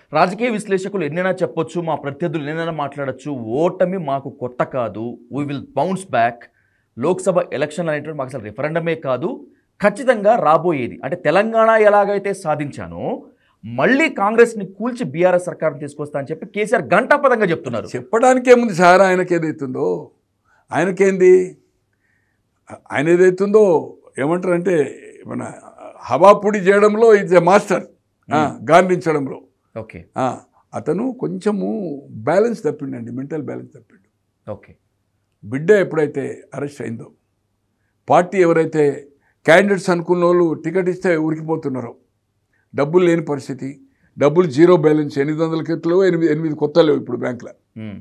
రాజకీయ విశ్లేషకులు ఎన్నైనా చెప్పొచ్చు, మా ప్రత్యర్థులు ఎన్నైనా మాట్లాడచ్చు, ఓటమి మాకు కొత్త కాదు, we will bounce back. Lok Sabha election అనేటువంటి మాకు అసలు రిఫరెండమే కాదు, ఖచ్చితంగా రాబోయేది అంటే తెలంగాణ ఎలాగైతే సాధించానో మళ్ళీ కాంగ్రెస్ని కూల్చి బీఆర్ఎస్ సర్కార్ని తీసుకొస్తా అని చెప్పి కేసీఆర్ గంటాపదంగా చెప్తున్నారు. చెప్పడానికి ఏముంది సార్, ఆయనకి ఏదైతుందో ఆయనకేంది, ఆయన ఏదైతుందో ఏమంటారంటే మన హవాపుడి చేయడంలో ఈజ్ ఎ మాస్టర్, గార్నించడంలో. ఓకే, అతను కొంచెము బ్యాలెన్స్ తప్పిండండి, మెంటల్ బ్యాలెన్స్ తప్పిండు. ఓకే, బిడ్డ ఎప్పుడైతే అరెస్ట్ అయిందో, పార్టీ ఎవరైతే క్యాండిడేట్స్ అనుకున్న వాళ్ళు టికెట్ ఇస్తే ఉరికిపోతున్నారో, డబ్బులు లేని పరిస్థితి, డబ్బులు జీరో బ్యాలెన్స్, 800 కోట్లు 8 కొత్త లేవు ఇప్పుడు బ్యాంకులో,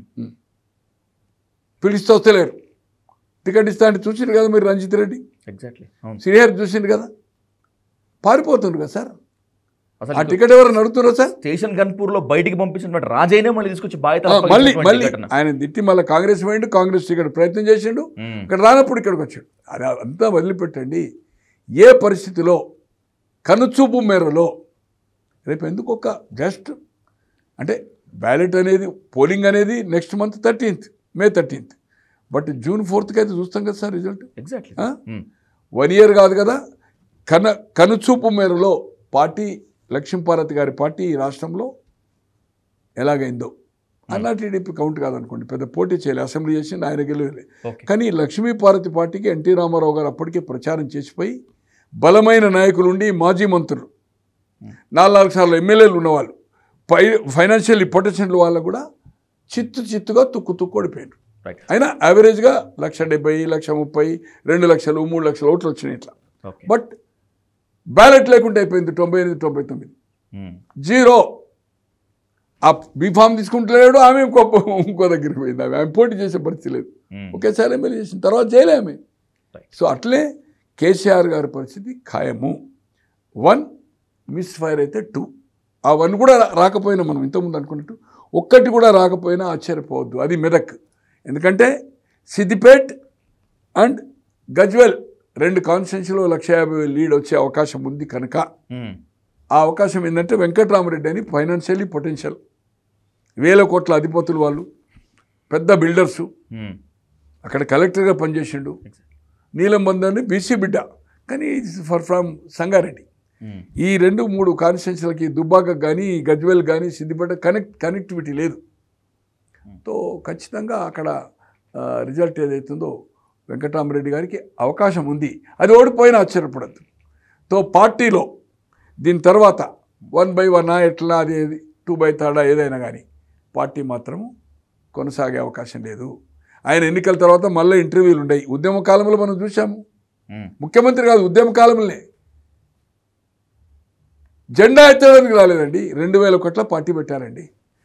పిలిస్తే వస్తలేరు. టికెట్ ఇస్తా అంటే చూసిండ్రు కదా మీరు రంజిత్ రెడ్డి, ఎగ్జాక్ట్లీ శ్రీహరి చూసిండ్రు కదా, పారిపోతుండ్రు కదా సార్. అసలు ఆ టికెట్ ఎవరు నడుతున్నారు సార్? స్టేషన్ గన్పూర్లో బయటికి పంపించిన రాజైనే మళ్ళీ తీసుకొచ్చి మళ్ళీ ఆయన తిట్టి మళ్ళీ కాంగ్రెస్ పోయిండు, కాంగ్రెస్ టికెట్ ప్రయత్నం చేసిండు, ఇక్కడ రానప్పుడు ఇక్కడికి వచ్చాడు. అది అంతా వదిలిపెట్టండి. ఏ పరిస్థితిలో కనుచూపు మేరలో రేపు ఎందుకు ఒక జస్ట్ అంటే బ్యాలెట్ అనేది పోలింగ్ అనేది next month 13th, May 13th, but June 4th అయితే చూస్తాం కదా సార్ రిజల్ట్. ఎగ్జాక్ట్లీ 1 year కాదు కదా. కనుచూపు మేరలో పార్టీ లక్ష్మీపార్వతి గారి పార్టీ ఈ రాష్ట్రంలో ఎలాగైందో అన్నా టీడీపీ కౌంట్ కాదనుకోండి, పెద్ద పోటీ చేయలేదు, అసెంబ్లీ చేసింది, ఆయన గెలవలే. కానీ లక్ష్మీపార్వతి పార్టీకి ఎన్టీ రామారావు గారు అప్పటికే ప్రచారం చేసిపోయి బలమైన నాయకులుండి, మాజీ మంత్రులు, 4 సార్లు ఎమ్మెల్యేలు ఉన్నవాళ్ళు, ఫైనాన్షియల్ పొటెన్షియల్ వాళ్ళు కూడా చిత్తుగా తుక్కు ఓడిపోయారు. అయినా యావరేజ్గా 1,70,000, 1,30,000, 2 లక్షలు, 3 లక్షల ఓట్లు వచ్చినాయి ఇట్లా. బట్ బ్యాలెట్ లేకుండా అయిపోయింది 98-99, జీరో. ఆ బీఫామ్ తీసుకుంటలేడు, ఆమె ఇంకో దగ్గరికి పోయింది, ఆమె పోటీ చేసే పరిస్థితి లేదు, ఒకేసారి ఎమ్మెల్యే చేసిన తర్వాత చేయలే ఆమె. సో అట్లే కేసీఆర్ గారి పరిస్థితి ఖాయము. 1 మిస్ ఫైర్ అయితే 2, ఆ 1 కూడా రాకపోయినా, మనం ఇంతకుముందు అనుకున్నట్టు 1 కూడా రాకపోయినా ఆశ్చర్యపోవద్దు. అది మెదక్. ఎందుకంటే సిద్దిపేట్ అండ్ గజ్వెల్ 2 కాన్స్టిట్యున్సీలో 150,000 లీడ్ వచ్చే అవకాశం ఉంది కనుక, ఆ అవకాశం ఏంటంటే వెంకట్రామరెడ్డి అని ఫైనాన్షియల్లీ పొటెన్షియల్ 1,000 కోట్ల అధిపతులు, వాళ్ళు పెద్ద బిల్డర్సు, అక్కడ కలెక్టర్గా పనిచేసిండు. నీలం బంధుని బీసీ బిడ్డ, కానీ ఫ్రమ్ సంగారెడ్డి. ఈ 2-3 కాన్స్టిట్యున్సీలకి దుబ్బాకకు కానీ గజ్వెల్ కానీ సిద్దిపేట కనెక్టివిటీ లేదు. తో ఖచ్చితంగా అక్కడ రిజల్ట్ ఏదైతుందో వెంకటరామరెడ్డి గారికి అవకాశం ఉంది. అది ఓడిపోయినా ఆశ్చర్యపడద్దు. తో పార్టీలో దీని తర్వాత 1/1 ఎట్లా, అది 2/3 ఏదైనా కానీ పార్టీ మాత్రము కొనసాగే అవకాశం లేదు. ఆయన ఎన్నికల తర్వాత మళ్ళీ ఇంటర్వ్యూలు ఉన్నాయి. ఉద్యమ కాలంలో మనం చూసాము, ముఖ్యమంత్రి కాదు ఉద్యమ కాలంలోనే జెండా ఎత్తడానికి రాలేదండి. 2,000 కోట్ల పార్టీ పెట్టారండి.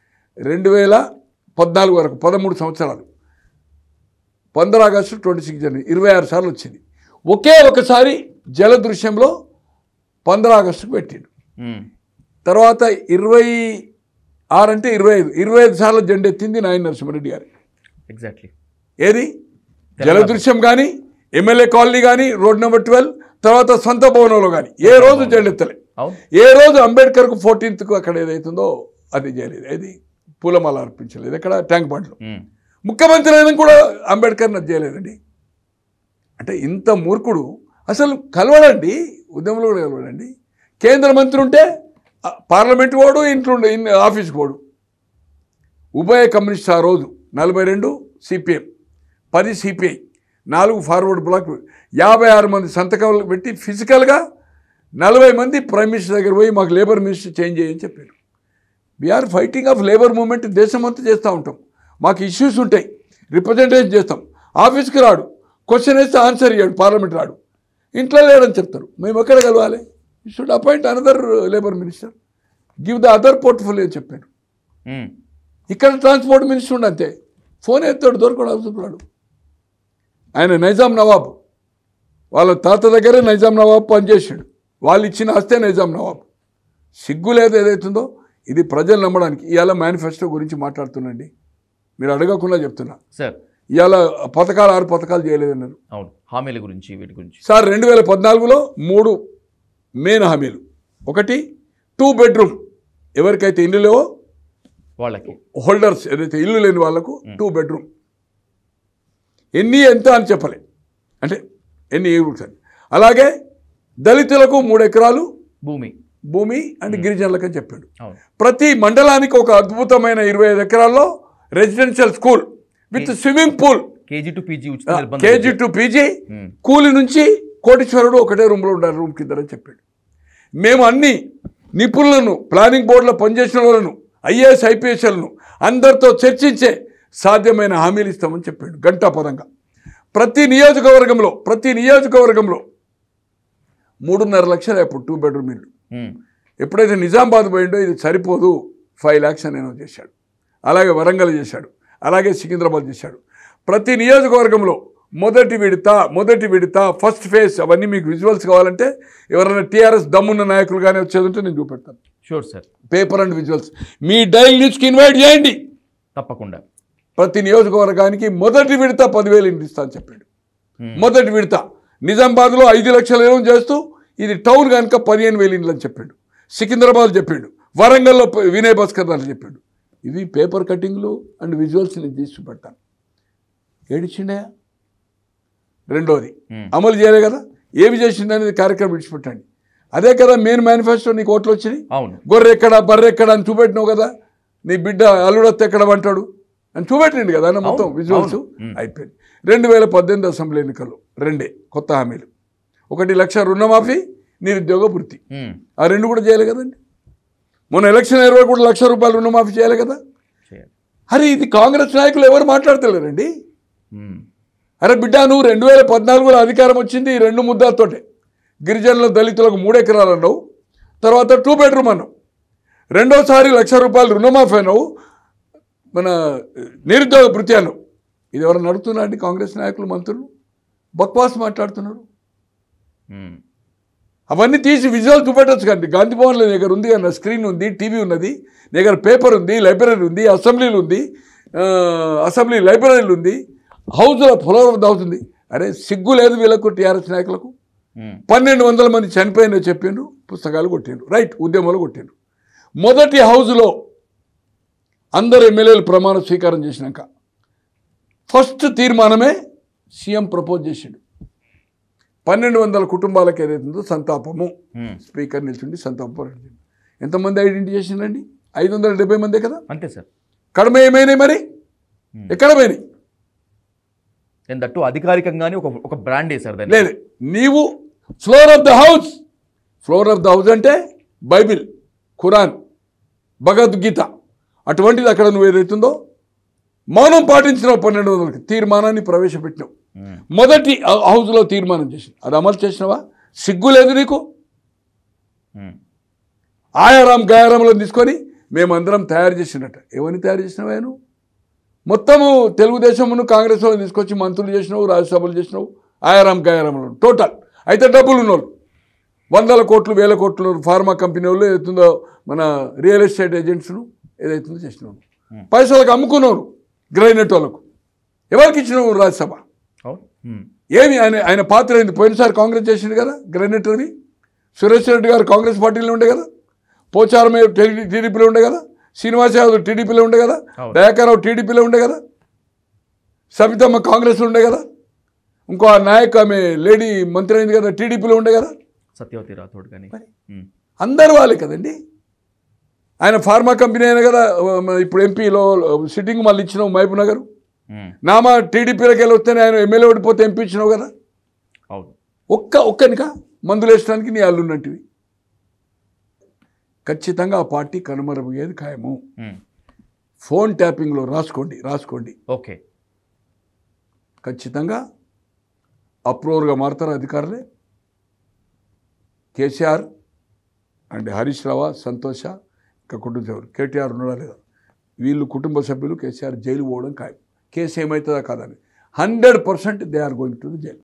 2014 వరకు 13 సంవత్సరాలు, 15 ఆగస్టు 26 జనవరి 26 సార్లు వచ్చింది. ఒకే ఒకసారి జలదృశ్యంలో 15 ఆగస్టుకు పెట్టిండు. తర్వాత 26 అంటే 25 సార్లు జెండా ఎత్తింది నాయన నరసింహారెడ్డి గారు. ఎగ్జాక్ట్లీ. ఏది జలదృశ్యం కానీ, ఎమ్మెల్యే కాలనీ కానీ, రోడ్ నెంబర్ 12, తర్వాత సొంత భవనంలో కానీ ఏ రోజు జెండెత్తలే. ఏ రోజు అంబేద్కర్కు 14th అక్కడ ఏదైతుందో అది చేయలేదు, ఏది పూలమాల అర్పించలేదు, ఎక్కడ ట్యాంక్ బండ్లో. ముఖ్యమంత్రి అయినా కూడా అంబేద్కర్ని అది చేయలేదండి. అంటే ఇంత మూర్ఖుడు అసలు కలవడండి, ఉద్యమంలో కూడా కలవడండి. కేంద్ర మంత్రి ఉంటే పార్లమెంట్ వాడు, ఇంట్లో ఆఫీస్కి వాడు. ఉభయ కమ్యూనిస్ట్ ఆ రోజు 42 సిపిఎం, 10 సిపిఐ, 4 ఫార్వర్డ్ బ్లాక్, 56 మంది సంతకాలు పెట్టి ఫిజికల్గా 40 మంది ప్రైమ్ మినిస్టర్ దగ్గర పోయి మాకు లేబర్ మినిస్టర్ చేంజ్ చేయని చెప్పారు. We're fighting of labour movement దేశమంతా చేస్తూ ఉంటాం. మాకు ఇష్యూస్ ఉంటాయి, రిప్రజెంటేషన్ చేస్తాం. ఆఫీస్కి రాడు, క్వశ్చన్ వేస్తే ఆన్సర్ ఇవ్వడు, పార్లమెంట్ రాడు, ఇంట్లో లేడని చెప్తారు. మేము ఎక్కడ కలవాలి? You should appoint another labour minister, give the other portfolio చెప్పారు. ఇక్కడ ట్రాన్స్పోర్ట్ మినిస్టర్ ఉండి అంతే, ఫోన్ ఎత్తాడు, దొరకడు, అవసరం. ఆయన నైజాం నవాబు, వాళ్ళ తాత దగ్గరే నైజాం నవాబు పనిచేసాడు, వాళ్ళు ఇచ్చిన ఆస్తే నైజాం నవాబు. సిగ్గు లేదు ఏదైతుందో. ఇది ప్రజలు నమ్మడానికి. ఇవాళ మేనిఫెస్టో గురించి మాట్లాడుతున్నాండి, మీరు అడగకుండా చెప్తున్నా సార్. ఇవాళ 6 పథకాలు చేయలేదన్నారు. అవును, హామీల గురించి, వీటి గురించి సార్ 2014లో 3 మెయిన్ హామీలు. ఒకటి 2 బెడ్రూమ్ ఎవరికైతే ఇల్లు లేవో వాళ్ళకి హోల్డర్స్ ఏదైతే ఇల్లు లేని వాళ్ళకు 2 బెడ్రూమ్. ఎంత అని చెప్పలే, అంటే ఎన్ని అని. అలాగే దళితులకు 3 ఎకరాలు భూమి అండ్ గిరిజనులకు అని చెప్పాడు. ప్రతి మండలానికి ఒక అద్భుతమైన 25 ఎకరాల్లో residential school with swimming pool, KG to PG. కూలి నుంచి కోటీశ్వరుడు ఒకటే రూమ్లో ఉండాలి, రూమ్ కింద అని చెప్పాడు. మేము అన్ని నిపుణులను, ప్లానింగ్ బోర్డులో పనిచేసిన వాళ్ళను, ఐఏఎస్ ఐపీఎస్లను అందరితో చర్చించే సాధ్యమైన హామీలు ఇస్తామని చెప్పాడు ఘంటాపదంగా. ప్రతి నియోజకవర్గంలో 3.5 లక్షలు అప్పుడు 2 బెడ్రూమ్ ఇల్లు. ఎప్పుడైతే నిజామాబాద్ పోయిండో ఇది సరిపోదు 5 lakhs అని చేశాడు. అలాగే వరంగల్ చేశాడు, అలాగే సికింద్రాబాద్ చేశాడు. ప్రతి నియోజకవర్గంలో మొదటి విడత ఫస్ట్ ఫేజ్, అవన్నీ మీకు విజువల్స్ కావాలంటే ఎవరైనా టీఆర్ఎస్ దమ్మున్న నాయకులు కానీ వచ్చేది ఉంటే నేను చూపెడతాను. Sure sir, paper and visuals మీ డైల్ న్యూస్కి ఇన్వైట్ చేయండి తప్పకుండా. ప్రతి నియోజకవర్గానికి మొదటి విడత 10,000 ఇంటి ఇస్తా అని చెప్పాడు. మొదటి విడత నిజామాబాద్లో 5 లక్షలు ఏమో చేస్తూ ఇది టౌన్ కనుక 15,000 ఇండ్లు అని చెప్పాడు. సికింద్రాబాద్ చెప్పాడు, వరంగల్లో వినయ్ భాస్కర్ అని చెప్పాడు. ఇవి పేపర్ కటింగ్లు అండ్ విజువల్స్ నేను తీసి చూపెడతాను. ఏడిచిండే. రెండోది అమలు చేయలే కదా, ఏమి చేసింది అనేది కార్యక్రమం విడిచిపెట్టండి. అదే కదా మెయిన్ మేనిఫెస్టో. నీకు ఓట్లు వచ్చినాయి, గొర్రెక్కడ బర్రెక్కడ అని చూపెట్టినావు కదా, నీ బిడ్డ అల్లుడొత్త ఎక్కడ అంటాడు అని చూపెట్టండి కదా అన్న మొత్తం విజువల్స్ అయిపోయింది. 2018 అసెంబ్లీ ఎన్నికల్లో 2 కొత్త హామీలు. 1 లక్ష రుణమాఫీ, నిరుద్యోగ వృత్తి. ఆ 2 కూడా చేయలే కదండి. మొన్న ఎలక్షన్ 21 లక్షల రూపాయలు రుణమాఫీ చేయాలి కదా. అరే ఇది కాంగ్రెస్ నాయకులు ఎవరు మాట్లాడతలేరండి. అరే బిడ్డ నువ్వు 2014లో అధికారం వచ్చింది 2 ముద్దాలతోటే. గిరిజనుల దళితులకు 3 ఎకరాలు అన్నావు, తర్వాత 2 బెడ్రూమ్ అన్నావు. రెండోసారి 1 లక్ష రూపాయలు రుణమాఫీ అన్నావు, మన నిరుద్యోగ వృత్తి అన్నావు. ఇది ఎవరైనా నడుతున్నా అండి? కాంగ్రెస్ నాయకులు మంత్రులు బక్వాస్ మాట్లాడుతున్నారు. అవన్నీ తీసి విజువల్ చూపెట్టచ్చు కండి. గాంధీ భవన్లో దగ్గర ఉంది అన్న, స్క్రీన్ ఉంది, టీవీ ఉన్నది, దగ్గర పేపర్ ఉంది, లైబ్రరీ ఉంది, అసెంబ్లీలు ఉంది, అసెంబ్లీ లైబ్రరీలు ఉంది, హౌస్లో ఫ్లోర్ అవుతుంది. అరే సిగ్గు లేదు వీళ్ళకు, టీఆర్ఎస్ నాయకులకు. 1200 మంది చనిపోయిన చెప్పిండ్రు, పుస్తకాలు కొట్టిండ్రు, రైట్, ఉద్యమాలు కొట్టిండ్రు. మొదటి హౌస్లో అందరు ఎమ్మెల్యేలు ప్రమాణ స్వీకారం చేసినాక ఫస్ట్ తీర్మానమే సీఎం ప్రపోజ్ చేసిండు. 1200 కుటుంబాలకు ఏదైతుందో సంతాపము, స్పీకర్ నిల్చుండి సంతాపం. ఎంతమంది ఐడెంటిటీ చేసిండండి? 570 మందే కదా. అంతే సార్. కడమ ఏమైనాయి మరి? ఎక్కడ పోయినాయి? ఎంతట్టు అధికారికంగానే ఒక బ్రాండ్ వేశారు. లేదు, నీవు ఫ్లోర్ ఆఫ్ ద హౌస్ అంటే బైబిల్, ఖురాన్, భగవద్గీత అటువంటిది అక్కడ నువ్వు ఏదైతుందో మౌనం పాటించినావు. 1200 తీర్మానాన్ని ప్రవేశపెట్టినావు. మొదటి హౌస్లో తీర్మానం చేసినావు, అది అమలు చేసినావా? సిగ్గు లేదు నీకు? ఆయారాం గాయారంలో తీసుకొని మేమందరం తయారు చేసినట్ట. ఏమని తయారు చేసినావా నువ్వు? మొత్తము తెలుగుదేశంను కాంగ్రెస్ వాళ్ళు తీసుకొచ్చి మంత్రులు చేసినావు, రాజ్యసభలు చేసినావు, ఆయారాం గాయారంలో టోటల్. అయితే డబ్బులు ఉన్నోళ్ళు 100 కోట్లు 1000 కోట్లు ఫార్మా కంపెనీ వాళ్ళు ఏదైతుందో మన రియల్ ఎస్టేట్ ఏజెంట్స్ను ఏదైతుందో చేసినావు. పైసలకు అమ్ముకున్నారు గ్రైనెట్ వాళ్ళకు. ఎవరికి ఇచ్చినావు రాజ్యసభ? ఏమి ఆయన పాత్ర ఏంది? పోయినసారి కాంగ్రెస్ చేసిండు కదా గ్రైనెట్ అని. సురేష్ రెడ్డి గారు కాంగ్రెస్ పార్టీలో ఉండే కదా, పోచారం టీడీపీలో ఉండే కదా, శ్రీనివాస్ యాదవ్ టీడీపీలో ఉండే కదా, దయాకర్రావు టీడీపీలో ఉండే కదా, సబితమ్మ కాంగ్రెస్లో ఉండే కదా, ఇంకో నాయక్ ఆమె లేడీ మంత్రి అయింది కదా టీడీపీలో ఉండే కదా, సత్యవతి రాథోడ్ కానీ. అందరు వాళ్ళే కదండి. ఆయన ఫార్మా కంపెనీ అయినా కదా. ఇప్పుడు ఎంపీలో సిట్టింగ్ మళ్ళీ ఇచ్చినావు మహబూబ్ నగర్. నామా టీడీపీలోకి వెళ్ళి వస్తేనే ఆయన ఎమ్మెల్యే ఓడిపోతే ఎంపీ ఇచ్చినావు కదా. ఒక్కనిక మందులు వేసడానికి నీ అల్లున్నట్టువి. ఖచ్చితంగా ఆ పార్టీ కనుమరుగయ్యేది ఖాయము. ఫోన్ ట్యాపింగ్లో రాసుకోండి. ఓకే, ఖచ్చితంగా అప్రూవర్గా మారుతారు అధికారులే. కేసీఆర్ అండ్ హరీష్ రావు, సంతోష, ఇంకా కుటుంబ సభ్యులు, కేటీఆర్ ఉన్నాడా లేదా, వీళ్ళు కుటుంబ సభ్యులు కేసీఆర్ జైలు పోవడం ఖాయం. కేసు ఏమవుతుందా కాదని 100% they are going to the jail.